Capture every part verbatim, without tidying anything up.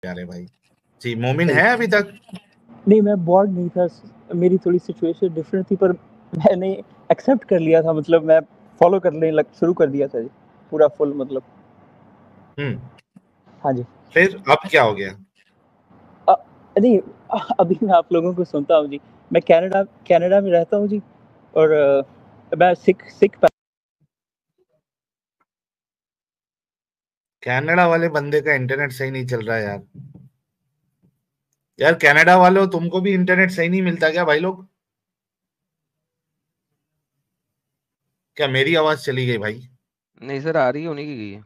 प्यारे भाई। जी, मोमिन सही। है अभी तक? नहीं, मैं बोर्ड नहीं था, मेरी थोड़ी सिचुएशन डिफरेंट थी, पर मैंने एक्सेप्ट कर लिया था, मतलब मैं फॉलो करने लग शुरू कर दिया था जी, पूरा फुल मतलब। हम्म। हाँ जी। फिर अब क्या हो गया? अ, नहीं, अ, अभी मैं आप लोगों को सुनता हूँ जी। मैं कनाडा कनाडा में रहता हूँ जी, और अ, मैं सिख सिख कनाडा वाले बंदे का इंटरनेट सही नहीं चल रहा है यार। यार कनाडा वालों, तुमको भी इंटरनेट सही नहीं मिलता क्या भाई लोग? क्या मेरी आवाज चली गई भाई? नहीं सर, आ रही है, उन्हीं की गई है।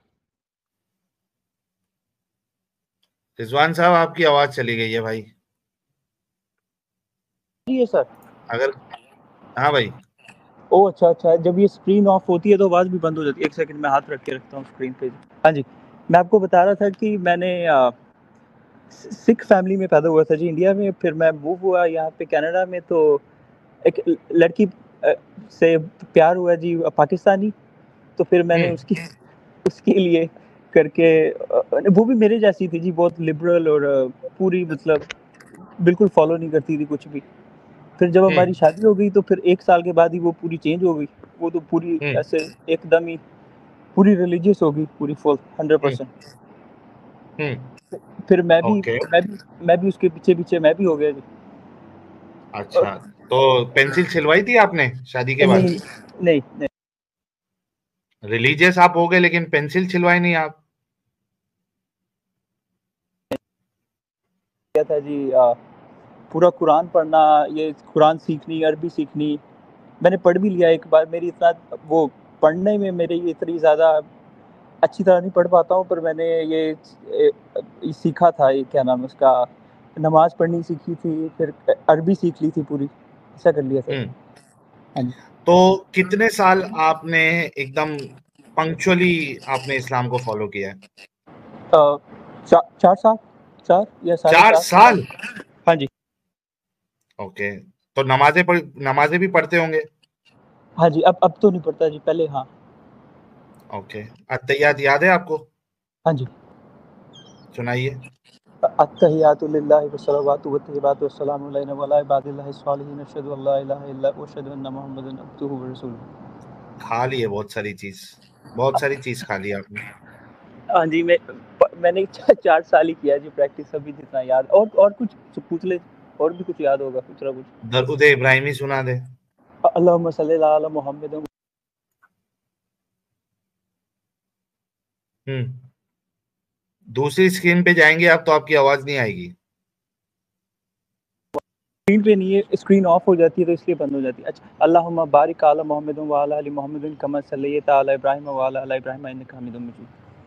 रिजवान साहब, आपकी आवाज चली गई है भाई। जी है सर। अगर हाँ भाई। ओह अच्छा अच्छा, जब ये स्क्रीन ऑफ होती है तो आवाज़ भी बंद हो जाती है। एक सेकंड, मैं हाथ रख के रखता हूँ स्क्रीन पे। हाँ जी, मैं आपको बता रहा था कि मैंने अ, सिख फैमिली में पैदा हुआ था जी इंडिया में, फिर मैं मूव हुआ यहाँ पे कनाडा में, तो एक लड़की अ, से प्यार हुआ जी, पाकिस्तानी। तो फिर मैंने हम्म। उसकी उसके लिए करके अ, वो भी मेरे जैसी थी जी, बहुत लिबरल, और अ, पूरी मतलब बिल्कुल फॉलो नहीं करती थी कुछ भी। फिर जब हमारी हम्म। शादी हो गई तो फिर एक साल के बाद ही वो पूरी चेंज हो गई। वो तो पूरी हम्म। ऐसे एकदम ही पूरी रिलीजियस हो गई, पूरी full hundred hmm. Percent. Hmm. फिर मैं भी ओके। मैं भी मैं भी उसके पीछे पीछे मैं भी हो गया जी। अच्छा, तो पेंसिल छिलवाई थी आपने शादी के नहीं बाद? नहीं नहीं रिलीजियस आप हो गए लेकिन पेंसिल छिलवाई नहीं आप? क्या था जी, आ, पूरा कुरान पढ़ना, ये कुरान सीखनी, अरबी सीखनी। मैंने पढ़ भी लिया एक बार। मेरी इतना वो पढ़ने में मेरे ये इतनी ज़्यादा अच्छी तरह नहीं पढ़ पाता हूँ, पर मैंने ये, ए, ये सीखा था, ये क्या नाम है उसका, नमाज पढ़नी सीखी थी, फिर अरबी सीख ली थी पूरी। ऐसा कर लिया था जी। हम्म। हाँ जी। तो कितने साल आपने एकदम पंक्चुअली आपने इस्लाम को फॉलो किया है? अ, चा, चार साल, चार या साढ़े चार चार साल? हाँ जी। ओके। तो नमाजें पढ़ नमाजें भी पढ़ते होंगे? हाँ जी, अब अब तो नहीं पढ़ता जी, पहले हाँ। ओके। अत्तहियात याद है आपको? हाँ जी। सुनाइए। अत्तहियातु लिल्लाहि वस्सलावातु वत्तय्यिबातु वस्सलामु अलैना व अला इबादिल्लाहि स्सॉलिहीन अशहदु अल्ला इलाहा इल्ला व अशहदु अन्ना मुहम्मदन अब्दुहु व रसूलुहु। खा लिए बहुत सारी चीज, बहुत सारी चीज खा ली आपने। हाँ जी, मैं मैंने चार साल ही किया जी प्रैक्टिस, अभी जितना याद। और और कुछ पूछ ले, और भी कुछ याद होगा कुछ ना कुछ। दरूद इब्राहिमी सुना दे। अल्लाहुम्मा सल्ली अला मुहम्मद। हम्म। दूसरी स्क्रीन पे जाएंगे आप तो आपकी आवाज नहीं आएगी। स्क्रीन पे नहीं है, स्क्रीन ऑफ हो जाती है तो इसलिए बंद हो जाती है। अच्छा, अल्लाहुम्मा बारिक अला मुहम्मद व अला आलि मुहम्मद कमा सल्लैता अला इब्राहिम व अला आलि इब्राहिम इन्नका हमीदुम मजीद।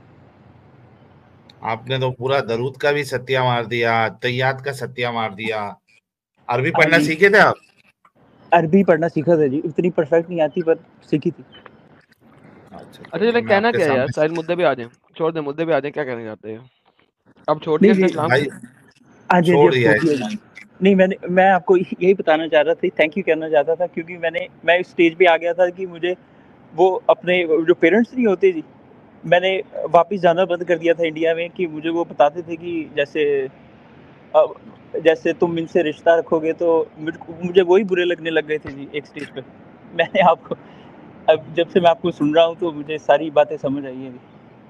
आपने तो पूरा दरूद का भी सत्या मार दिया, तैयात का सत्या मार दिया। अरबी हाँ पढ़ना जी, सीखे थे आप? अरबी पढ़ना सीखा था जी, इतनी परफेक्ट नहीं आती पर सीखी थी। अच्छा, अच्छा चलिए चलो, मैं कहना आपके क्या है यार, सामने। साइड मुद्दे पे आ जाए, छोड़ दे मुद्दे पे आ जाए, क्या कहना चाहते हैं? अब छोड़ नहीं दिया जी, इसने इस्लाम? भाई हाँ जी जी, छोड़ अब दिया छोड़ है दिया इस्लाम। जी। नहीं, मैंने मैं आपको यही बताना चाह रहा था, थैंक यू कहना चाहता था, क्योंकि मैंने मैं इस स्टेज पे आ गया था कि मुझे वो अपने जो पेरेंट्स नहीं होते जी, मैंने वापस जाना बंद कर दिया था इंडिया में, कि मुझे वो बताते थे कि जैसे अब जैसे तुम इनसे रिश्ता रखोगे तो मुझ मुझे वही बुरे लगने लग गए थे जी एक स्टेज पे। मैंने आपको, अब जब से मैं आपको सुन रहा हूँ तो मुझे सारी बातें समझ आई हैं।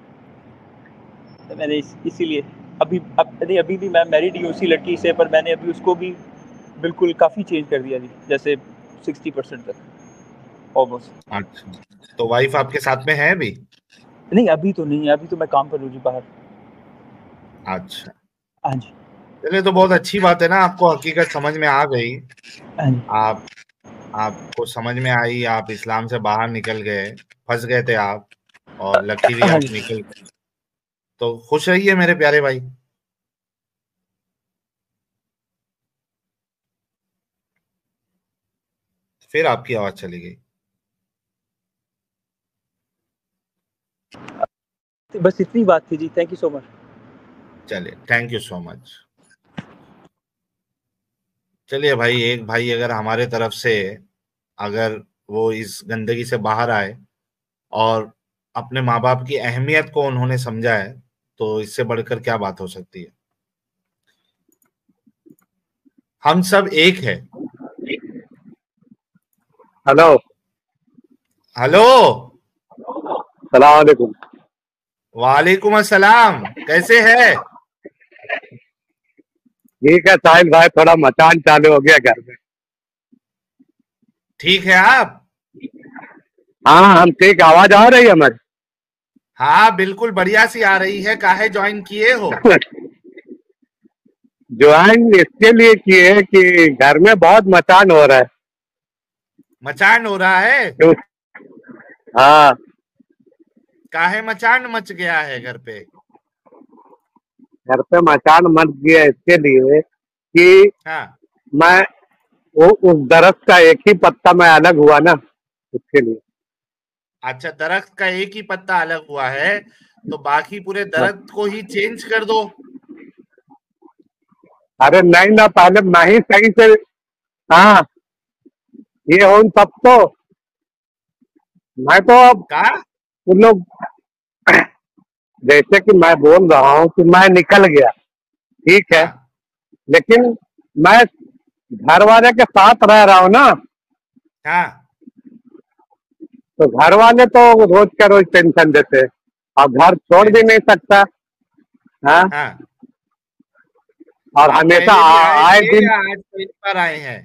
तो मैंने इस इसीलिए अभी अब नहीं, अभी भी मैं मैरिड ही हूँ उसी लड़की से, पर मैंने अभी उसको भी बिल्कुल काफ़ी चेंज कर दिया जी, जैसे सिक्सटी परसेंट तक ऑलमोस्ट। अच्छा, तो वाइफ आपके साथ में है अभी? नहीं, अभी तो नहीं है, अभी तो मैं काम पर हूँ जी बाहर। अच्छा, हाँ जी। चलिए तो बहुत अच्छी बात है ना, आपको हकीकत समझ में आ गई। हाँ जी। आप आपको समझ में आई, आप इस्लाम से बाहर निकल गए, फंस गए थे आप, और लकीली हाँ आप जी। निकल गए। तो खुश रहिए मेरे प्यारे भाई। फिर आपकी आवाज चली गई। बस इतनी बात थी जी, थैंक यू सो मच। चलिए, थैंक यू सो मच। चलिए भाई, एक भाई अगर हमारे तरफ से, अगर वो इस गंदगी से बाहर आए और अपने माँ बाप की अहमियत को उन्होंने समझा है, तो इससे बढ़कर क्या बात हो सकती है। हम सब एक है। हेलो हेलो, सलाम वालेकुम। वालेकुम अस्सलाम, कैसे है? ठीक है साहिल भाई, थोड़ा मचान चालू हो गया घर में। ठीक है आप? हाँ हम ठीक, आवाज आ रही है हमारी? हाँ बिल्कुल बढ़िया सी आ रही है। काहे ज्वाइन किए हो? ज्वाइन इसके लिए किए कि घर में बहुत मचान हो रहा है। मचान हो रहा है? तो हाँ, काहे मचान मच गया है घर पे? घर पे मचान मच गया इसके लिए कि हाँ, मैं वो उस दरख्त का एक ही पत्ता मैं अलग हुआ ना, इसके लिए। अच्छा, दरख्त का एक ही पत्ता अलग हुआ है तो बाकी पूरे दरख्त को ही चेंज कर दो। अरे नहीं ना, पहले मैं ही सही से। हाँ, ये हो सब तो मैं तो अब का? उन लोग जैसे कि मैं बोल रहा हूँ कि मैं निकल गया, ठीक है, हाँ, लेकिन मैं घर वाले के साथ रह रहा हूँ ना, हाँ, तो घर वाले तो रोज का रोज टेंशन देते हैं। अब घर छोड़ भी नहीं सकता। हाँ, हाँ। और आप हमेशा पहले भी आ- आए आए थे दिन। या आज पहली बार आए हैं?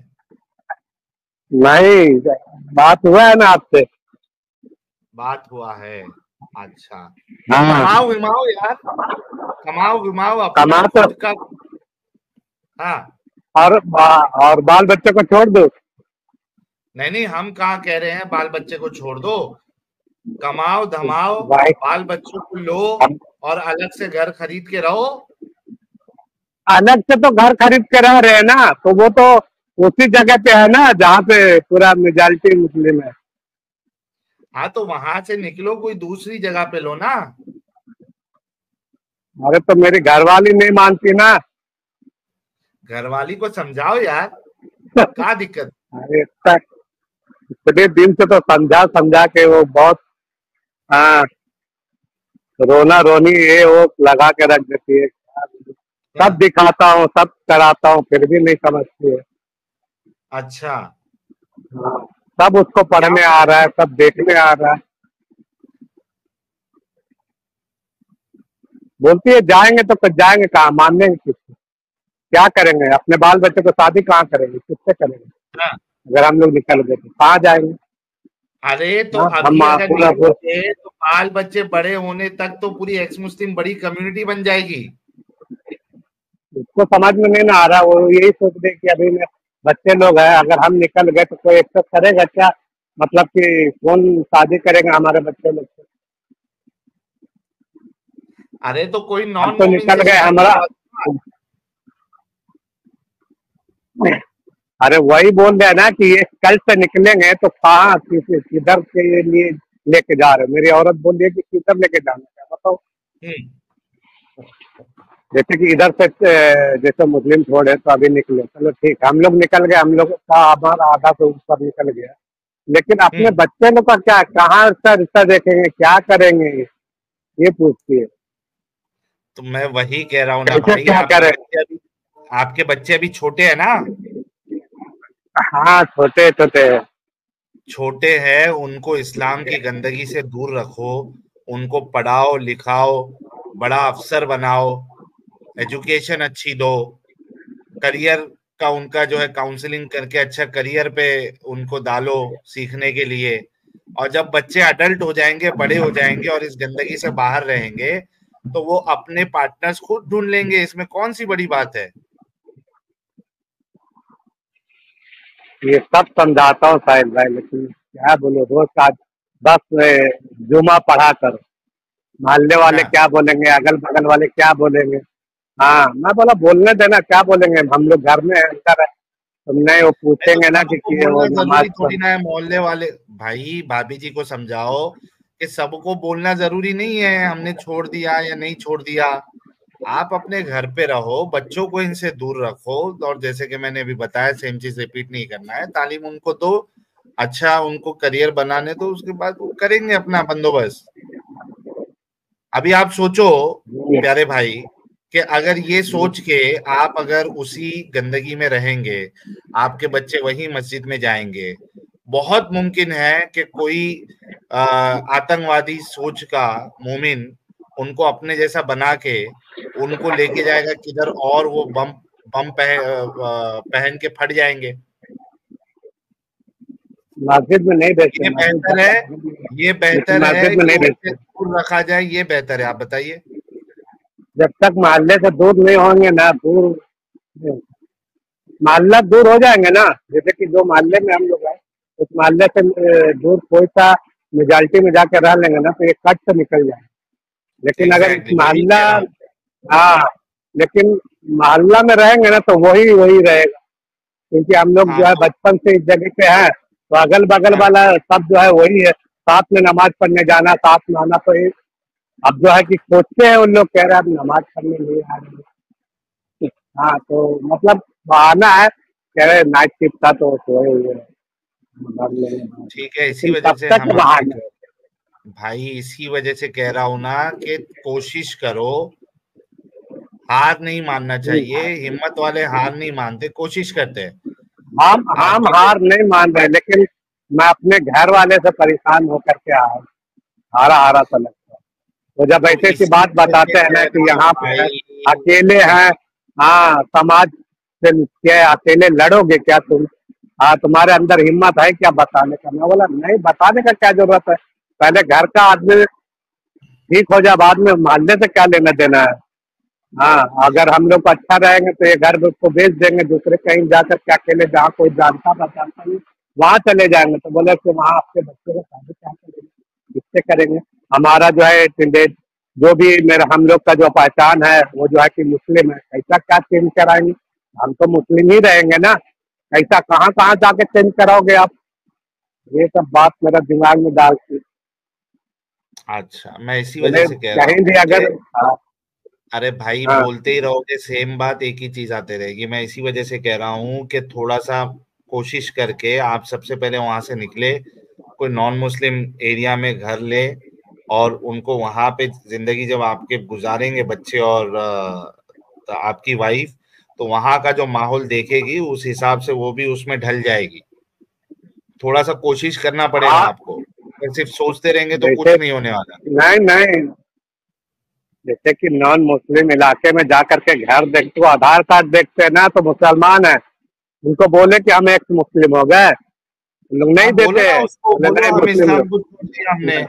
नहीं, बात हुआ है ना आपसे? बात हुआ है। अच्छा, तो हाँ, कमाओ विमाओ यार, कमाओ विमाओ अपना कमा तो खुद का। हाँ, और बा- और बाल बच्चे को छोड़ दो। नहीं नहीं, हम कहाँ कह रहे हैं बाल बच्चे को छोड़ दो। कमाओ धमाओ, भाई बाल बच्चों को लो हम और अलग से घर खरीद के रहो। अलग से तो घर खरीद के रह रहे हैं ना, तो वो तो उसी जगह पे है ना जहाँ पे पूरा मेजॉरिटी मुस्लिम है। हाँ, तो वहां से निकलो, कोई दूसरी जगह पे लो ना। अरे तो मेरी घरवाली नहीं मानती ना। घरवाली को समझाओ यार, क्या दिक्कत? अरे इतना इतने दिन से तो समझा समझा के वो बहुत, हाँ, रोना रोनी ये वो लगा के रख देती है। सब हाँ, दिखाता हूँ, सब कराता हूँ, फिर भी नहीं समझती है। अच्छा, हाँ, सब उसको क्या पढ़ने आ रहा है, सब देखने आ रहा है। बोलती है जाएंगे तो फिर जाएंगे कहाँ, मानने किससे? क्या करेंगे? अपने बाल बच्चे को शादी कहाँ करेंगे, किससे करेंगे? हाँ। अगर हम लोग निकल गए तो कहाँ जाएंगे? अरे तो हाँ, हम अभी अगर पूरा पूरा निकलोगे तो बाल बच्चे बड़े होने तक तो पूरी एक्स मुस्लिम बड़ी कम्युनिटी बन जाएगी। उसको समझ में नहीं ना आ रहा। वो यही सोच रहे कि अभी में बच्चे लोग हैं, अगर हम निकल गए तो कोई एक्सेप्ट करेगा क्या? मतलब कि कौन शादी करेगा हमारे बच्चे लोग से? अरे तो कोई हम नॉन तो मोमिन निकल से गए शादी हमारा। करा दो ना। अरे वही बोल रहे हैं ना कि ये कल से निकलेंगे तो कहाँ किस- किधर के लिए लेके जा रहे हो? मेरी औरत बोल रही है कि किधर लेके जाना है बताओ। हम्म, जैसे कि इधर से अ, जैसे मुस्लिम छोड़े तो अभी निकले, चलो ठीक है, हम लोग निकल गए, हम लोग का हमारा आधा से ऊपर निकल गया, लेकिन अपने हम्म। बच्चे लोग का क्या, कहाँ का रिश्ता देखेंगे, क्या करेंगे, ये पूछती है। तो मैं वही कह रहा हूँ ना कैसे भाई, क्या आपके करें? बच्चे अभी आपके बच्चे अभी छोटे हैं ना। हाँ, छोटे छोटे हैं। छोटे हैं, उनको इस्लाम की गंदगी से दूर रखो। उनको पढ़ाओ लिखाओ, बड़ा अफसर बनाओ, एजुकेशन अच्छी दो, करियर का उनका जो है काउंसलिंग करके अच्छा करियर पे उनको डालो सीखने के लिए। और जब बच्चे अडल्ट हो जाएंगे, बड़े हो जाएंगे और इस गंदगी से बाहर रहेंगे तो वो अपने पार्टनर्स खुद ढूंढ लेंगे। इसमें कौन सी बड़ी बात है? ये सब समझाता हूँ साहिल भाई, लेकिन क्या बोलो, रोज का बस ए, जुमा पढ़ा करो। मोहल्ले वाले हाँ, क्या बोलेंगे, अगल बगल वाले क्या बोलेंगे? हाँ, मैं बोला बोलने देना, क्या बोलेंगे, हम लोग घर में है, अंदर है, तो नहीं वो नहीं तो पूछेंगे ना कि, सबको कि वो बोलना नमाज जरूरी पढ़। थोड़ी ना है। मोहल्ले वाले भाई भाभी जी को समझाओ कि सबको बोलना जरूरी नहीं है हमने छोड़ दिया या नहीं छोड़ दिया। आप अपने घर पे रहो, बच्चों को इनसे दूर रखो। और जैसे कि मैंने अभी बताया, सेम चीज रिपीट नहीं करना है। तालीम उनको दो, अच्छा उनको करियर बनाने दो, उसके बाद वो करेंगे अपना बंदोबस्त। अभी आप सोचो प्यारे भाई, कि अगर ये सोच के आप अगर उसी गंदगी में रहेंगे, आपके बच्चे वही मस्जिद में जाएंगे, बहुत मुमकिन है कि कोई आ, आतंकवादी सोच का मोमिन उनको अपने जैसा बना के उनको लेके जाएगा किधर, और वो बम बम पह, पहन के फट जाएंगे। मस्जिद में नहीं भेजते, ये बेहतर है ये बेहतर है मस्जिद में कि नहीं उनसे भेजते। दूर रखा जाए, ये बेहतर है। आप बताइए। जब तक मोहल्ले से दूर नहीं होंगे ना, दूर मोहल्ला दूर हो जाएंगे ना, जैसे कि जो मोहल्ले में हम लोग हैं उस मोहल्ले से अ, दूर कोई सा मेजॉरिटी में जाके रह लेंगे ना, तो ये कट से निकल जाए। लेकिन अगर एग्जैक्टली वही मोहल्ला, कह रहा हूँ। हाँ, लेकिन मोहल्ला में रहेंगे ना तो वही वही रहेगा, क्योंकि हम लोग हाँ जो है तो बचपन से इस जगह पे हैं, तो अगल बगल हाँ वाला सब जो है वही है, साथ में नमाज पढ़ने जाना, साथ में आना। तो ये अब जो है कि सोचते हैं उन लोग, कह रहे हैं अब नमाज पढ़ने नहीं आ रहे। हाँ, तो मतलब बहाना है, कह रहे नाइट शिफ्ट था तो सोए हुए हैं, भर लेंगे बात। ठीक है, इसी लेकिन वजह कब से तक हम बहाना है? भाई इसी वजह से कह रहा हूं ना कि कोशिश करो, हार नहीं मानना चाहिए। हिम्मत वाले हार नहीं मानते, कोशिश करते हैं। हम हम आपके हार नहीं मान रहे, लेकिन मैं अपने घर वाले से परेशान होकर के आ हारा हारा सा लगता है। तो जब तो ऐसे ऐसी इसी बात वजह से बताते हैं ना कह कि रहा हूं यहाँ पे है, भाई। अकेले हैं, हाँ, समाज से क्या अकेले लड़ोगे क्या तुम? हाँ, तुम्हारे अंदर हिम्मत है क्या बताने का? मैं बोला नहीं, बताने का क्या जरूरत है, पहले घर का आदमी ठीक हो जाए, बाद में मोहल्ले से क्या लेना देना है। हाँ, अगर हम लोग अच्छा रहेंगे तो ये घर को बेच देंगे, दूसरे कहीं जाकर के अकेले जहाँ कोई जानता पहचानता नहीं वहाँ चले जाएंगे। तो बोले कि वहाँ आपके बच्चे को शादी क्या करेंगे, किससे करेंगे? हमारा जो है टिंडेज जो भी मेरा हम लोग का जो पहचान है वो जो है कि मुस्लिम है, ऐसा क्या चेंज कराएंगे? हम तो मुस्लिम ही रहेंगे ना, ऐसा कहाँ कहाँ जाके चेंज कराओगे आप? ये सब बात मेरा दिमाग में डालती। अच्छा, मैं इसी वजह बोले से कह रहा कहीं भी हूँ कि अगर, हाँ, अरे भाई हाँ, बोलते ही रहोगे सेम बात, एक ही चीज आते रहेगी। मैं इसी वजह से कह रहा हूँ कि थोड़ा सा कोशिश करके आप सबसे पहले वहां से निकले, कोई नॉन मुस्लिम एरिया में घर ले, और उनको वहां पे जिंदगी जब आपके गुजारेंगे बच्चे और अ, आपकी वाइफ, तो वहां का जो माहौल देखेगी उस हिसाब से वो भी उसमें ढल जाएगी। थोड़ा सा कोशिश करना पड़ेगा हाँ, आपको, अगर सिर्फ सोचते रहेंगे तो जैसे कुछ नहीं होने वाला। नहीं नहीं, जैसे कि नॉन मुस्लिम इलाके में जाकर के घर देखते हो, आधार कार्ड देखते हैं ना तो मुसलमान है, उनको बोले कि हम एक मुस्लिम हो गए, लोग नहीं आप बोलो देते, ना उसको, बोले बोलो नहीं हम मुस्लिम इस्लाम लोग। को छोड़ दिया हमने।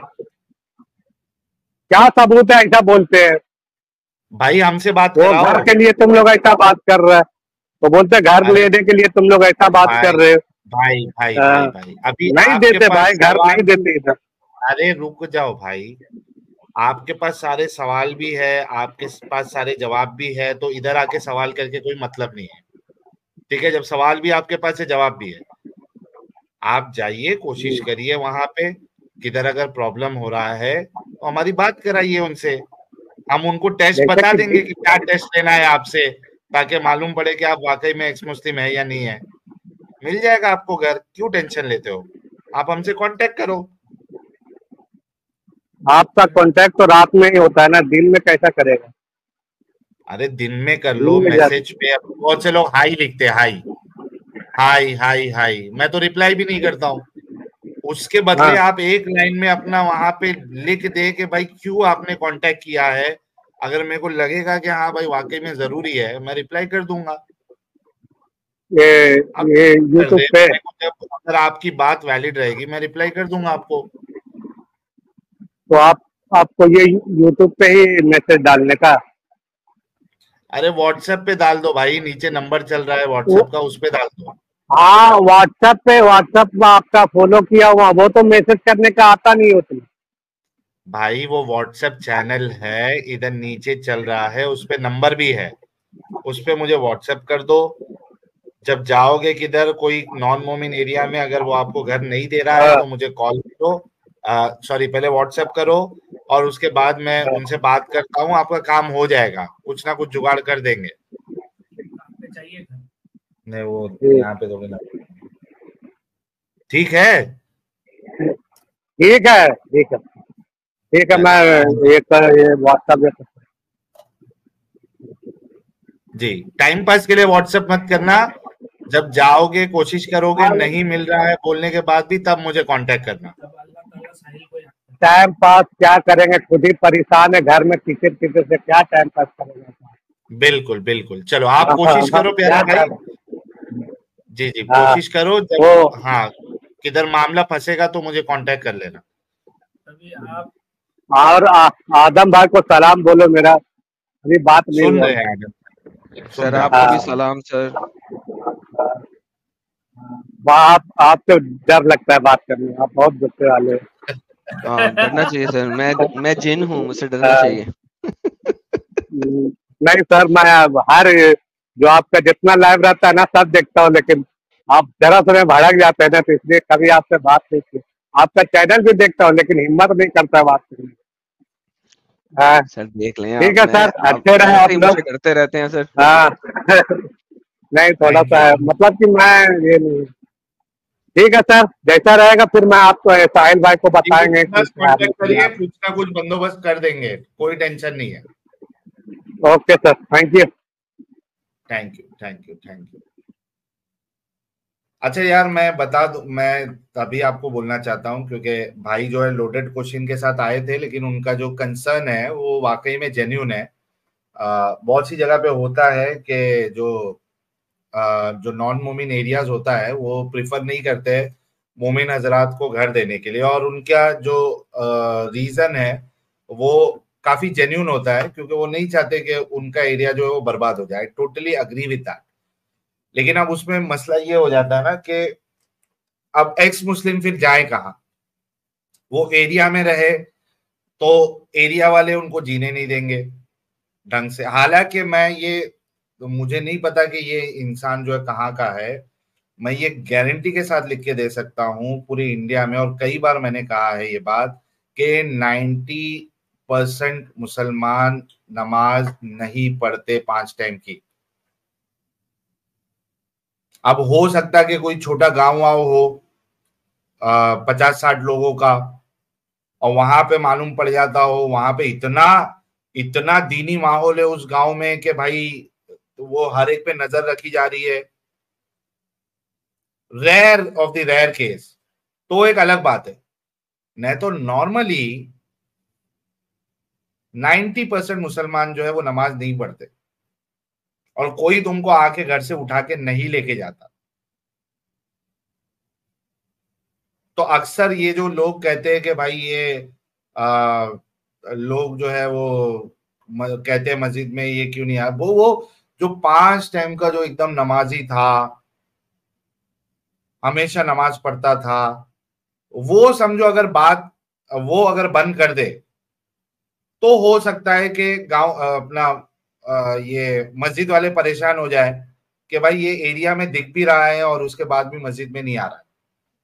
क्या सबूत है ऐसा बोलते हैं? भाई हमसे बात वो कराओ। घर के लिए तुम लोग ऐसा बात कर रहे हैं, तो बोलते हैं घर अरे लेने के लिए तुम लोग ऐसा बात भाई कर रहे हो। भाई भाई भाई हाँ, भाई अभी नहीं आपके देते पास भाई, घर सवाल नहीं भी। देते इधर। अरे रुक जाओ भाई, आपके पास सारे सवाल भी है, आपके पास सारे जवाब भी है, तो इधर आके सवाल करके कोई मतलब नहीं है। ठीक है, जब सवाल भी आपके पास है, जवाब भी है, आप जाइए, कोशिश करिए वहां पे, किधर अगर प्रॉब्लम हो रहा है तो हमारी बात कराइए उनसे। हम उनको टेस्ट जैसे बता कि देंगे कि क्या टेस्ट लेना है आपसे, ताकि मालूम पड़े कि आप वाकई में एक्स मुस्लिम है या नहीं है। मिल जाएगा आपको घर, क्यों टेंशन लेते हो? आप हमसे कांटेक्ट करो। आपका कांटेक्ट तो रात में ही होता है ना, दिन में कैसा करेगा? अरे दिन में कर लो, दिन में जाते। मैसेज पे बहुत से लोग हाई लिखते हैं, हाई हाई हाई हाई, मैं तो रिप्लाई भी नहीं करता हूँ। उसके बदले हाँ, आप एक लाइन में अपना वहां पे लिख दे कि भाई क्यों आपने कांटेक्ट किया है। अगर मेरे को लगेगा कि हाँ भाई वाकई में जरूरी है, मैं रिप्लाई कर दूंगा। ये आप ये कर यूट्यूब दे, पे, मेरे को जब अगर आपकी बात वैलिड रहेगी मैं रिप्लाई कर दूंगा आपको। तो आप आपको ये यूट्यूब पे ही मैसेज डालने का? अरे व्हाट्सएप पे डाल दो भाई, नीचे नंबर चल रहा है वो, व्हाट्सएप का, उस पे डाल दो। हाँ, व्हाट्सएप पे, व्हाट्सएप में आपका फॉलो किया हुआ, वो तो मैसेज करने का आता नहीं होती। भाई वो व्हाट्सएप चैनल है, इधर नीचे चल रहा है, उस पे नंबर भी है, उस पे मुझे व्हाट्सएप कर दो। जब जाओगे किधर कोई नॉन मोमिन एरिया में, अगर वो आपको घर नहीं दे रहा है हाँ, तो मुझे कॉल करो, सॉरी पहले व्हाट्सएप करो, और उसके बाद मैं हाँ, उनसे बात करता हूँ, आपका काम हो जाएगा, कुछ ना कुछ जुगाड़ कर देंगे। नहीं वो ठीक यहाँ पे थोड़ी ना। ठीक है, ठीक है, ठीक है, ठीक है, मैं चलो। एक ये व्हाट्सएप जी, टाइम पास के लिए व्हाट्सएप मत करना। जब जाओगे, कोशिश करोगे, नहीं मिल रहा है बोलने के बाद भी, तब मुझे कांटेक्ट करना। टाइम पास क्या करेंगे, खुद ही परेशान है घर में, किचन किचन से क्या टाइम पास करेंगे। बिल्कुल बिल्कुल, चलो आप हाँ, कोशिश हाँ, करो क्या प्यारे भाई। कर जी जी, हाँ कोशिश करो। जब वो हाँ किधर मामला फंसेगा तो मुझे कांटेक्ट कर लेना। और आ, आदम भाई को सलाम बोलो मेरा, अभी बात नहीं सुन हुआ। रहे हैं आदम, सुन सर रहे हैं। आपको भी हाँ, सलाम सर। आप आपसे डर लगता है बात करने में, आप बहुत गुस्से वाले हो। हाँ डरना चाहिए सर, मैं मैं जिन हूँ, मुझसे डरना हाँ, चाहिए। नहीं सर, मैं अब हर जो आपका जितना लाइव रहता है ना सब देखता हूँ, लेकिन आप जरा समय भड़क जाते हैं ना, तो इसलिए कभी आपसे बात नहीं की। आपका चैनल भी देखता हूँ लेकिन हिम्मत नहीं करता बात करने की। हाँ, सर देख लें आप, ठीक है मैं सर, आप अच्छे रहे ऐसे आप ही लोग। मुझसे डरते रहते हैं सर। हाँ नहीं थोड़ा थैंक सा है, यू। मतलब कि मैं ये नहीं। ठीक है सर, जैसा रहेगा फिर मैं आपको साहिल भाई को जी जी, बताएंगे कि बस क्या कांटेक्ट निकला। करिए, कुछ ना कुछ बंदोबस्त कर देंगे, कोई टेंशन नहीं है। Okay sir, thank you. Thank you thank you thank you. अच्छा यार, मैं बता दूं, मैं तभी आपको बोलना चाहता हूं क्योंकि भाई जो है लोडेड क्वेश्चन के साथ आए थे, लेकिन उनका जो कंसर्न है वो वाकई में जेन्युइन है। अ, बहुत सी जगह पे होता है कि जो अ, जो नॉन मोमिन एरियाज होता है वो प्रिफर नहीं करते मोमिन हजरात को घर देने के लिए, और उनका जो रीजन है वो काफी जेन्युइन होता है, क्योंकि वो नहीं चाहते कि उनका एरिया जो है वो बर्बाद हो जाए। Totally agree with that. लेकिन अब उसमें मसला ये हो जाता है ना कि अब एक्स मुस्लिम फिर जाए कहाँ? वो एरिया में रहे तो एरिया वाले उनको जीने नहीं देंगे ढंग से। हालांकि मैं ये, तो मुझे नहीं पता कि ये इंसान जो है कहाँ का है। मैं ये गारंटी के साथ लिख के दे सकता हूँ पूरी इंडिया में, और कई बार मैंने कहा है ये बात, कि नाइन्टी परसेंट मुसलमान नमाज नहीं पढ़ते पांच टाइम की। अब हो सकता है कि कोई छोटा गांव वाव हो पचास साठ लोगों का, और वहां पे मालूम पड़ जाता हो, वहां पे इतना इतना दीनी माहौल है उस गांव में कि भाई वो हर एक पे नजर रखी जा रही है। Rare of the rare case तो एक अलग बात है। नहीं तो नॉर्मली नाइन्टी परसेंट मुसलमान जो है वो नमाज नहीं पढ़ते, और कोई तुमको आके घर से उठा के नहीं लेके जाता। तो अक्सर ये जो लोग कहते हैं कि भाई ये आ, लोग जो है वो म, कहते हैं मस्जिद में ये क्यों नहीं आया, वो वो जो पांच टाइम का जो एकदम नमाजी था, हमेशा नमाज पढ़ता था, वो समझो अगर बात वो अगर बंद कर दे तो हो सकता है कि गांव अपना अ, ये मस्जिद वाले परेशान हो जाए कि भाई ये एरिया में दिख भी रहा है और उसके बाद भी मस्जिद में नहीं आ रहा है।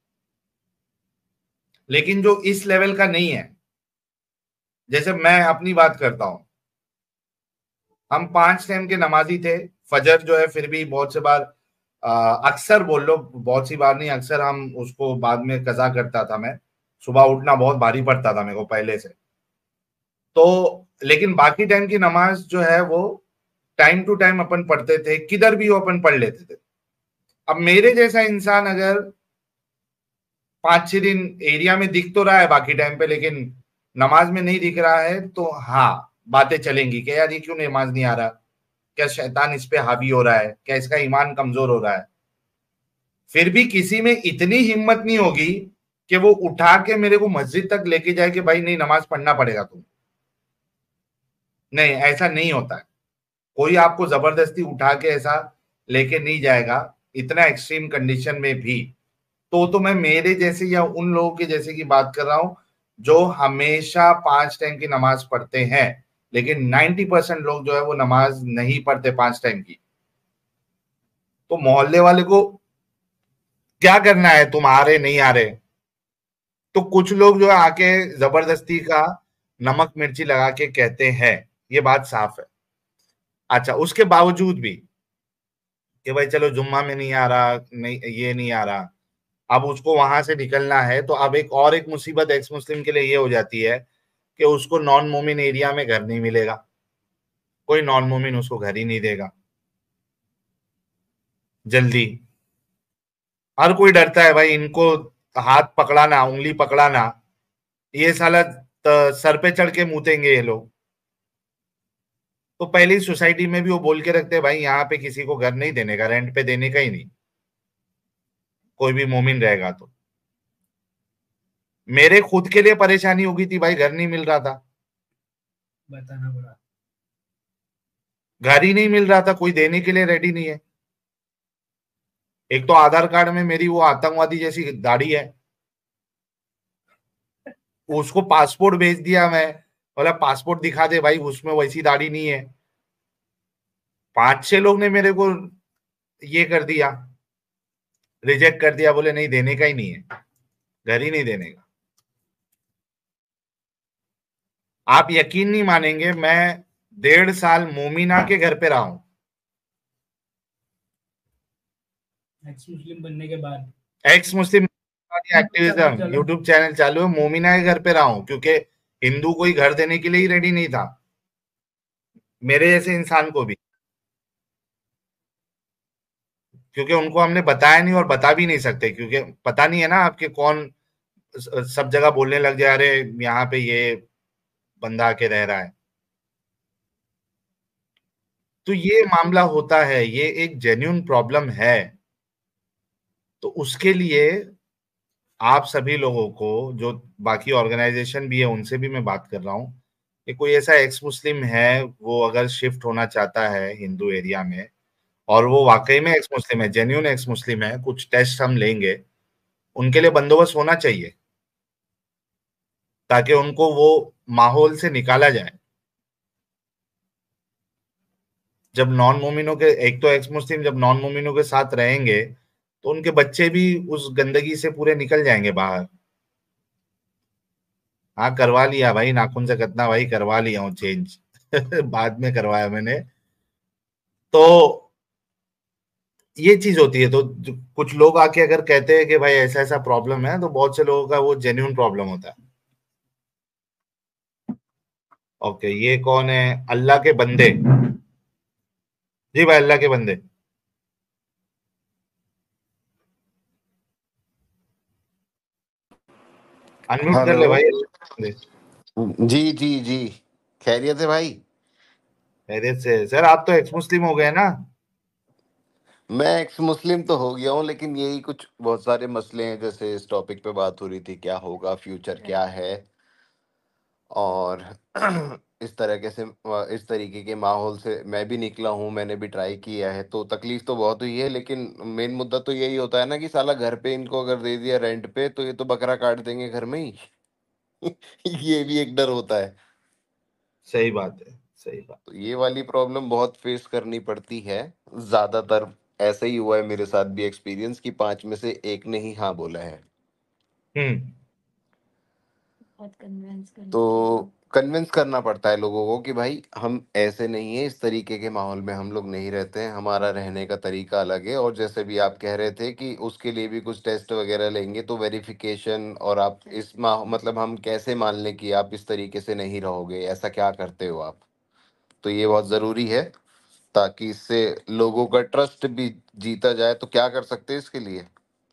लेकिन जो इस लेवल का नहीं है, जैसे मैं अपनी बात करता हूं, हम पांच टाइम के नमाजी थे। फजर जो है फिर भी बहुत से बार, अ, अक्सर बोल लो, बहुत सी बार नहीं, अक्सर हम उसको बाद में कजा करता था। मैं सुबह उठना बहुत भारी पड़ता था मेरे को पहले से। तो लेकिन बाकी टाइम की नमाज जो है वो टाइम टू टाइम अपन पढ़ते थे, किधर भी वो अपन पढ़ लेते थे। अब मेरे जैसा इंसान अगर पांच छह दिन एरिया में दिख तो रहा है बाकी टाइम पे, लेकिन नमाज में नहीं दिख रहा है, तो हाँ बातें चलेंगी कि यार ये क्यों नमाज नहीं आ रहा, क्या शैतान इस पे हावी हो रहा है, क्या इसका ईमान कमजोर हो रहा है। फिर भी किसी में इतनी हिम्मत नहीं होगी कि वो उठा के मेरे को मस्जिद तक लेके जाए कि भाई नहीं नमाज पढ़ना पड़ेगा तुम। नहीं, ऐसा नहीं होता है। कोई आपको जबरदस्ती उठा के ऐसा लेके नहीं जाएगा, इतना एक्सट्रीम कंडीशन में भी। तो तो मैं मेरे जैसे या उन लोगों के जैसे की बात कर रहा हूं जो हमेशा पांच टाइम की नमाज पढ़ते हैं, लेकिन नाइन्टी परसेंट लोग जो है वो नमाज नहीं पढ़ते पांच टाइम की। तो मोहल्ले वाले को क्या करना है, तुम आ रहे नहीं आ रहे? तो कुछ लोग जो है आके जबरदस्ती का नमक मिर्ची लगा के कहते हैं, ये बात साफ है। अच्छा, उसके बावजूद भी कि भाई चलो जुम्मा में नहीं आ रहा, नहीं ये नहीं आ रहा, अब उसको वहां से निकलना है, तो अब एक और एक मुसीबत एक्स मुस्लिम के लिए ये हो जाती है कि उसको नॉन मोमिन एरिया में घर नहीं मिलेगा, कोई नॉन मोमिन उसको घर ही नहीं देगा। जल्दी। हर कोई डरता है भाई, इनको हाथ पकड़ाना, उंगली पकड़ाना, ये साला सर पे चढ़ के मूतेंगे ये लोग। तो पहली सोसाइटी में भी वो बोल के रखते हैं भाई यहाँ पे किसी को घर नहीं देने का, रेंट पे देने का ही नहीं, कोई भी मोमिन रहेगा तो। मेरे खुद के लिए परेशानी हो गई थी भाई, घर नहीं मिल रहा था, बताना पड़ा, घर ही नहीं मिल रहा था, कोई देने के लिए रेडी नहीं है। एक तो आधार कार्ड में मेरी वो आतंकवादी जैसी दाढ़ी है, उसको पासपोर्ट भेज दिया मैं, बोला पासपोर्ट दिखा दे भाई, उसमें वैसी दाढ़ी नहीं है। पांच छह लोग ने मेरे को ये कर दिया, रिजेक्ट कर दिया, बोले नहीं देने का ही नहीं है, घर ही नहीं देने का। आप यकीन नहीं मानेंगे, मैं डेढ़ साल मोमिना के घर पे रहा हूं, एक्स मुस्लिम बनने के बाद। Ex Muslim activism YouTube channel चालू है, मोमिना के घर पे रहा हूं, क्योंकि हिंदू कोई घर देने के लिए ही रेडी नहीं था, मेरे जैसे इंसान को भी, क्योंकि उनको हमने बताया नहीं और बता भी नहीं सकते, क्योंकि पता नहीं है ना आपके कौन सब जगह बोलने लग जाए अरे यहाँ पे ये बंदा आके रह रहा है। तो ये मामला होता है, ये एक जेन्युइन प्रॉब्लम है। तो उसके लिए आप सभी लोगों को, जो बाकी ऑर्गेनाइजेशन भी है उनसे भी मैं बात कर रहा हूँ कि कोई ऐसा एक्स मुस्लिम है, वो अगर शिफ्ट होना चाहता है हिंदू एरिया में और वो वाकई में एक्स मुस्लिम है, जेन्युइन एक्स मुस्लिम है, कुछ टेस्ट हम लेंगे, उनके लिए बंदोबस्त होना चाहिए ताकि उनको वो माहौल से निकाला जाए। जब नॉन मोमिनों के, एक तो एक्स मुस्लिम जब नॉन मोमिनों के साथ रहेंगे तो उनके बच्चे भी उस गंदगी से पूरे निकल जाएंगे बाहर। हाँ करवा लिया भाई, नाखून से कतना भाई करवा लिया हूँ चेंज बाद में करवाया मैंने। तो ये चीज होती है। तो कुछ लोग आके अगर कहते हैं कि भाई ऐसा ऐसा प्रॉब्लम है, तो बहुत से लोगों का वो जेन्युइन प्रॉब्लम होता है। ओके, ये कौन है? अल्लाह के बंदे। जी भाई, अल्लाह के बंदे, अनम्यूट कर ले भाई। जी जी जी, खैरियत है भाई? खैरियत से। सर आप तो एक्स मुस्लिम हो गए ना? मैं एक्स मुस्लिम तो हो गया हूँ, लेकिन यही कुछ बहुत सारे मसले हैं, जैसे इस टॉपिक पे बात हो रही थी, क्या होगा, फ्यूचर क्या है, और इस तरह से इस तरीके के माहौल से मैं भी निकला हूँ, मैंने भी ट्राई किया है, तो तकलीफ तो बहुत हुई है। लेकिन मेन मुद्दा तो यही होता है ना कि साला घर पे इनको अगर दे दिया रेंट पे, तो ये तो बकरा काट देंगे घर में ही ये भी एक डर होता है। सही बात है, सही बात। तो ये वाली प्रॉब्लम बहुत फेस करनी पड़ती है, ज्यादातर ऐसा ही हुआ है मेरे साथ भी एक्सपीरियंस, कि पांच में से एक ने ही हाँ बोला है। हम्म। तो कन्विंस करना पड़ता है लोगों को कि भाई हम ऐसे नहीं है, इस तरीके के माहौल में हम लोग नहीं रहते हैं, हमारा रहने का तरीका अलग है। और जैसे भी आप कह रहे थे कि उसके लिए भी कुछ टेस्ट वगैरह लेंगे, तो वेरिफिकेशन, और आप इस माह मतलब हम कैसे मान लें कि आप इस तरीके से नहीं रहोगे, ऐसा क्या करते हो आप, तो ये बहुत ज़रूरी है, ताकि इससे लोगों का ट्रस्ट भी जीता जाए। तो क्या कर सकते हैं इसके लिए?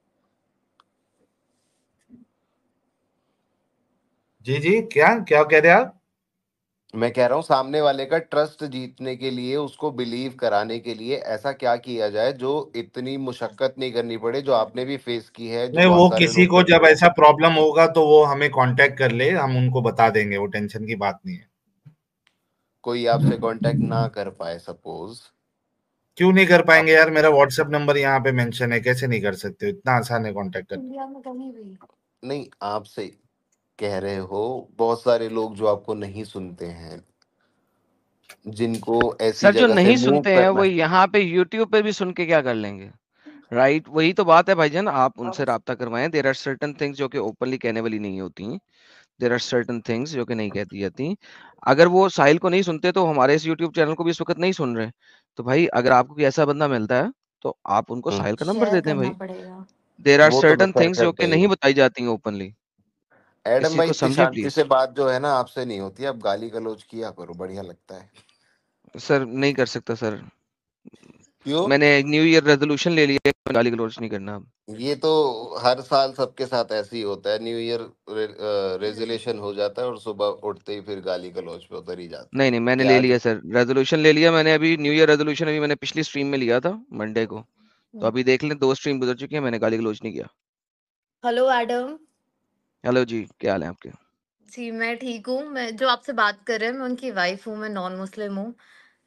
जी जी, क्या क्या कह रहे हैं आप? मैं कह रहा हूँ सामने वाले का ट्रस्ट जीतने के लिए, उसको बिलीव कराने के लिए ऐसा क्या किया जाए जो इतनी मुशक्कत नहीं करनी पड़े, जो आपने भी फेस की है, जो नहीं, बहुत वो सारे किसी लोग को करते जब हैं। ऐसा प्रॉब्लम होगा तो वो हमें कांटेक्ट कर ले, हम उनको बता देंगे, वो टेंशन की बात नहीं है। कोई आपसे कांटेक्ट ना कर पाए सपोज, क्यों नहीं कर आप पाएंगे यार? मेरा व्हाट्सएप नंबर यहाँ पे मेंशन है, कैसे नहीं कर सकते? इतना आसान है कांटेक्ट करना। नहीं, आपसे कह रहे हो, बहुत सारे लोग जो आपको नहीं सुनते हैं, जिनको ऐसी सर जो जगह से नहीं मूव सुनते हैं करना वो है। यहाँ पे यूट्यूब पे भी सुन के क्या कर लेंगे, राइट? वही तो बात है भाईजान, आप उनसे राब्ता करवाएं। देयर आर सर्टेन थिंग्स जो कि ओपनली कहने वाली नहीं होती, देयर आर सर्टेन थिंग्स जो कि नहीं कहती जाती। अगर वो साहिल को नहीं सुनते तो हमारे इस यूट्यूब चैनल को भी इस वक्त नहीं सुन रहे। तो भाई अगर आपको कोई ऐसा बंदा मिलता है तो आप उनको हम्म, साहिल का नंबर दे दें भाई। पड़ेगा। देयर आर वो तो मैं सर्टेन खैर थिंग्स जो कि करता ही नहीं हूँ। बताई जाती हैं ओपनली। इस एडम चीज भाई, को इतनी समझिए शांति प्लीज। से बात जो है ना आपसे नहीं होती, आप गाली गलौज किया करो, बढ़िया लगता है। सर नहीं कर सकता सर, क्यों? मैंने न्यू ईयर रेजोल्यूशन ले लिया है, गाली गलौज नहीं करना अब। ये तो हर साल सबके साथ ऐसे ही होता है, न्यू ईयर रेजोल्यूशन हो जाता है और सुबह उठते ही फिर गाली गलौज पे उतर ही जाते नहीं हैं नहीं, मैंने कि ले आज। लिया सर, रेजोल्यूशन ले लिया मैंने। अभी न्यू ईयर रेजोल्यूशन अभी मैंने पिछली स्ट्रीम में लिया था मंडे को, तो अभी देख लें, दो स्ट्रीम गुजर चुकी है, मैंने गाली गलौज नहीं किया। Hello Adam. हेलो जी, क्या हाल है आपके? जी मैं ठीक हूँ। मैं जो आपसे बात कर रहे हैं मैं उनकी वाइफ हूँ, मैं नॉन मुस्लिम हूँ।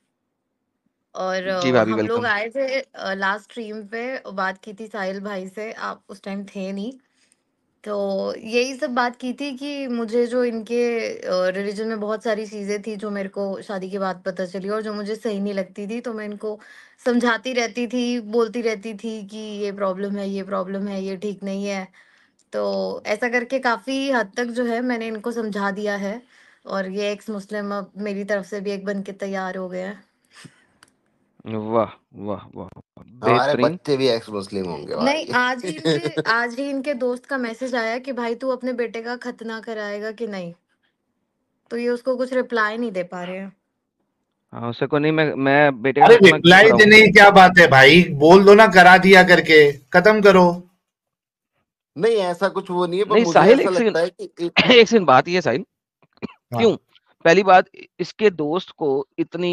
और जी अ, भाभी, हम लोग वेलकम। आए थे लास्ट स्ट्रीम पे, बात की थी साहिल भाई से, आप उस टाइम थे नहीं। तो यही सब बात की थी कि मुझे जो इनके रिलीजन में बहुत सारी चीज़ें थी जो मेरे को शादी के बाद पता चली और जो मुझे सही नहीं लगती थी, तो मैं इनको समझाती रहती थी, बोलती रहती थी कि ये प्रॉब्लम है, ये प्रॉब्लम है, ये ठीक नहीं है। तो ऐसा करके काफ़ी हद तक जो है मैंने इनको समझा दिया है, और ये एक्स मुस्लिम अब मेरी तरफ से भी एक बन के तैयार हो गया है। वाह वाह वाह, हमारे बेहतरीन। बच्चे भी एक्स मुस्लिम होंगे नहीं, भाई। आज ही इनके आज ही इनके दोस्त का मैसेज आया कि भाई तू अपने बेटे का खतना कराएगा कि नहीं, तो ये उसको कुछ रिप्लाई नहीं दे पा रहे हैं। हाँ, उसे को नहीं, मैं मैं बेटे का अरे खतना क्यों रिप्लाई कराऊं? देने की क्या बात है भाई, बोल दो ना करा दिया करके, खत्म करो। नहीं ऐसा कुछ वो नहीं है, पर नहीं मुझे साहिल, ऐसा एक सेकंड लगता है कि एक- एक सेकंड, बात ये है साहिल, क्यों? हाँ पहली बात, इसके दोस्त को इतनी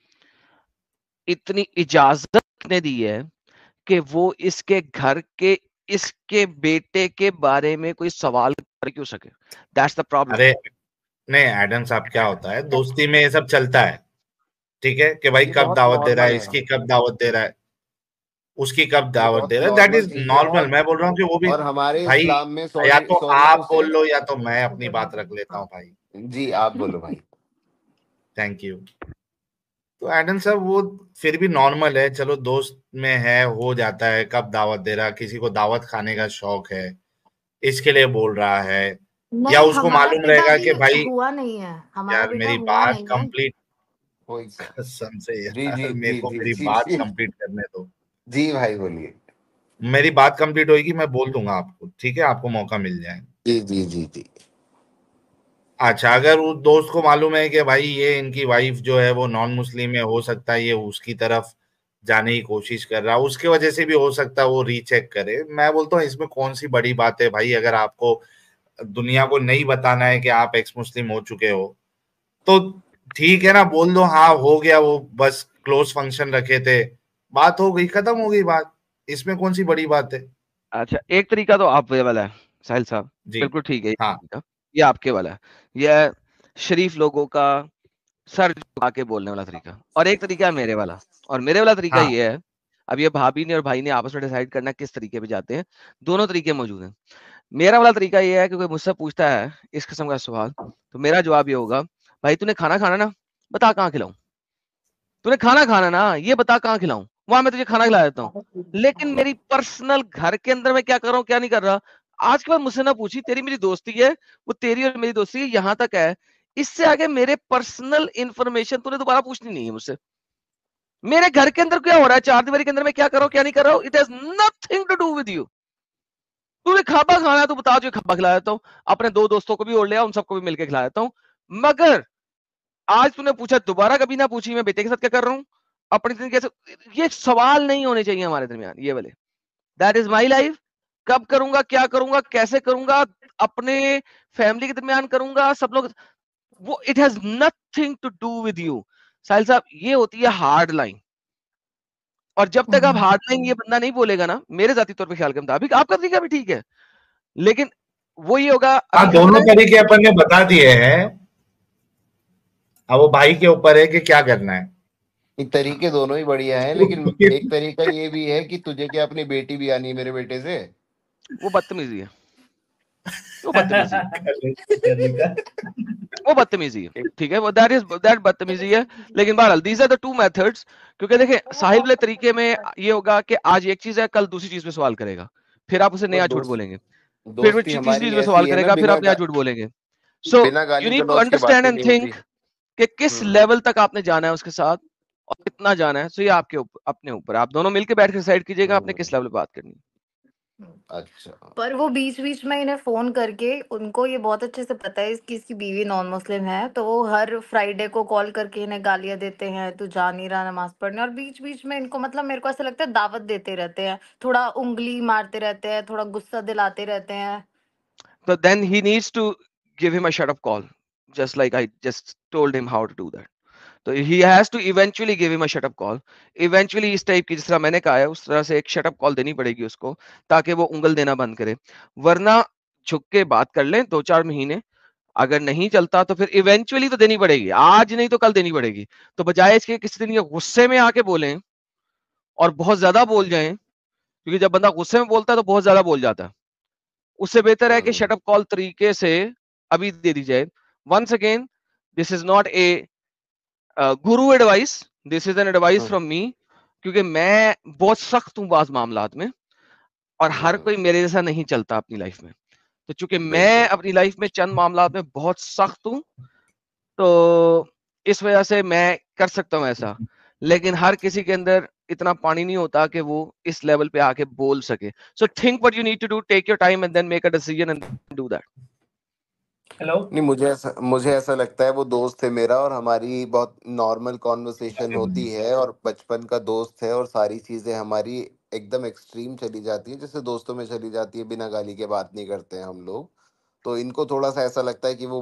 इतनी इजाजत ने दी है कि वो इसके घर के, इसके बेटे के बारे में कोई सवाल कर क्यों सके? That's the problem. अरे नहीं एडम साहब, क्या होता है दोस्ती में ये सब चलता है, ठीक है कि भाई ये कब बहुत दावत दे रहा नॉर्मल है, है, इसकी कब दावत दे रहा है, उसकी कब ये दावत बहुत दे रहा है, दैट नॉर्मल इज चीज है। नॉर्मल। और मैं बोल रहा हूँ कि वो भी और हमारे भाई, इस्लाम में, या सॉरी तो सॉरी आप टू से, बोल लो या तो मैं अपनी बात रख लेता हूँ भाई। जी आप बोलो भाई। Thank you. तो एडम साहब वो फिर भी नॉर्मल है, चलो दोस्त में है, हो जाता है, कब दावत दे रहा है, किसी को दावत खाने का शौक है इसके लिए बोल रहा है, या नहीं, उसको हमारा मालूम बेटा रहेगा अभी कि भाई, हुआ नहीं है, हमारा यार बेटा मेरी हुआ बात नहीं है। कंप्लीट, कोई कसम से जी जी यार मेरे जी को जी मेरी जी बात जी कंप्लीट करने दो। जी भाई बोलिए। मेरी बात कंप्लीट होगी, मैं बोल दूंगा आपको, ठीक है, आपको मौका मिल जाएगा। जी जी जी जी अच्छा, अगर उस दोस्त को मालूम है कि भाई ये इनकी वाइफ जो है वो नॉन मुस्लिम है, हो सकता है ये उसकी तरफ जाने की कोशिश कर रहा है, उसके वजह से भी हो सकता है वो रीचेक करे, मैं बोलता हूँ इसमें कौन सी बड़ी बात है भाई। अगर आपको दुनिया को नहीं बताना है कि आप एक्स मुस्लिम हो चुके हो, तो ठीक है ना, बोल दो हाँ हो गया, वो बस क्लोज फंक्शन रखे थे, बात हो गई, खत्म हो गई बात, इसमें कौन सी बड़ी बात है। अच्छा, एक तरीका तो आप ये वाला है साहिल साहब, जी बिल्कुल ठीक है ये हाँ तरीका, ये आपके वाला है, ये शरीफ लोगों का सर झुका के बोलने वाला तरीका। और एक तरीका है मेरे वाला, और मेरे वाला तरीका हाँ ये है, अब ये भाभी ने और भाई ने आपस में डिसाइड करना किस तरीके पे जाते हैं, दोनों तरीके मौजूद हैं। मेरा वाला तरीका ये है कि कोई मुझसे पूछता है इस किस्म का सवाल, तो मेरा जवाब ये होगा, भाई तूने खाना खाना ना, बता कहाँ खिलाऊं? तूने खाना खाना ना, ये बता कहाँ खिलाऊं, वहां मैं तुझे खाना खिला देता हूँ। लेकिन मेरी पर्सनल घर के अंदर मैं क्या कर रहा हूँ क्या नहीं कर रहा, आज के बाद मुझसे ना पूछी, तेरी मेरी दोस्ती है, वो तेरी और मेरी दोस्ती यहाँ तक है, इससे आगे मेरे पर्सनल इंफॉर्मेशन तूने दोबारा पूछनी नहीं है मुझसे। मेरे घर के अंदर क्या हो रहा है, चार दीवारी के अंदर मैं क्या कर रहा हूँ क्या नहीं कर रहा हूँ, it has nothing to do with you. तूने खाबा खाना है तो बता, जो खाबा खिला देता हूँ, अपने दो दोस्तों को भी ओढ़ लिया, उन सबको भी मिलकर खिला देता हूँ। मगर आज तूने पूछा, दोबारा कभी ना पूछी मैं बेटे के साथ क्या कर रहा हूँ, अपनी जिंदगी कैसे, ये सवाल नहीं होने चाहिए हमारे दरमियान ये वाले। दैट इज माई लाइफ, कब करूंगा, क्या करूंगा, कैसे करूंगा, अपने फैमिली के दरमियान करूंगा, सब लोग, वो it has nothing to do with you. Sahil साहब, ये होती है हार्ड लाइन, और जब तक आप हार्ड लाइन ये बंदा नहीं बोलेगा ना, मेरे जाती तौर पे ख्याल के मुताबिक आपका तरीका भी ठीक है, लेकिन वो ये होगा, हाँ, अभी दोनों खतरा है। तरीके अपन ने बता दिए हैं, अब वो भाई के ऊपर है कि क्या करना है। एक तरीके दोनों ही बढ़िया हैं, लेकिन एक तरीका ये भी है कि तुझे क्या अपनी बेटी भी आनी है मेरे बेटे से। वो बदतमीजी है, वो बदतमीजी है, वो बदतमीजी है, ठीक है, वो दैट इज दैट बदतमीजी है। लेकिन बहरहाल these are the two methods, क्योंकि देखें साहिब वाले तरीके में ये होगा कि आज एक चीज है, कल दूसरी चीज पे सवाल करेगा, फिर आप उसे तो नया झूठ दोस्त बोलेंगे, फिर वो दोस्ती तीसरी हमारी चीज पे सवाल ऐसी है ना, करेगा, फिर बिना आप नया गा, झूठ बोलेंगे। सो बिना यू गाली नीड टू गलौज के अंडरस्टैंड बातें एंड नहीं होती। थिंक कि किस हम्म लेवल तक आपने जाना है उसके साथ और कितना जाना है। सो ये आपके ऊपर, अपने ऊपर, आप दोनों मिलकर बैठ कर डिसाइड कीजिएगा आपने हम्म। किस लेवल पे बात करनी है। अच्छा पर वो बीच-बीच में इन्हें फ़ोन करके उनको ये बहुत अच्छे से पता है कि इसकी बीवी नॉन मुस्लिम है, तो वो हर फ्राइडे को कॉल करके इन्हें गालियाँ देते हैं, तू जा नहीं रहा नमाज़ पढ़ने, और बीच-बीच में इनको मतलब मेरे को ऐसा लगता है दावत देते रहते हैं, थोड़ा उँगली मारते रहते हैं, थोड़ा गुस्सा दिलाते रहते हैं। So then he needs to give him a shut up call, just like I just told him how to do that. तो he has to eventually give him a shut up call. Eventually इस type की जिस तरह मैंने कहा है उस तरह से एक shut up call देनी पड़ेगी उसको, ताकि वो उंगल देना बंद करे, वरना झुक के बात कर लें दो चार महीने, अगर नहीं चलता तो फिर इवेंचुअली तो देनी पड़ेगी, आज नहीं तो कल देनी पड़ेगी। तो बजाय इसके किसी दिन ये गुस्से में आके बोलें और बहुत ज्यादा बोल जाएं, क्योंकि जब बंदा गुस्से में बोलता है तो बहुत ज्यादा बोल जाता है, उससे बेहतर है कि हम्म, शट अप कॉल तरीके से अभी दे दी जाए। Once again, this is not a guru advice, this is an advice hmm, from me, क्योंकि मैं बहुत सख्त हूं बाज मामलात में, और हर हम्म, कोई मेरे जैसा नहीं चलता अपनी लाइफ में। तो चूंकि मैं बिल्कुल अपनी लाइफ में चंद मामलात में बहुत सख्त हूं, तो इस वजह से मैं कर सकता हूं ऐसा, लेकिन हर किसी के अंदर इतना पानी नहीं होता कि वो इस लेवल पे आके बोल सके। So think what you need to do, take your time and then make a decision and do that. Hello. नहीं, मुझे ऐसा मुझे ऐसा लगता है वो दोस्त है मेरा और हमारी बहुत नॉर्मल कॉन्वर्सेशन होती है और बचपन का दोस्त है और सारी चीजें हमारी एकदम एक्सट्रीम चली जाती है, जैसे दोस्तों में चली जाती है, बिना गाली के बात नहीं करते हैं हम लोग। तो इनको थोड़ा सा ऐसा लगता है कि वो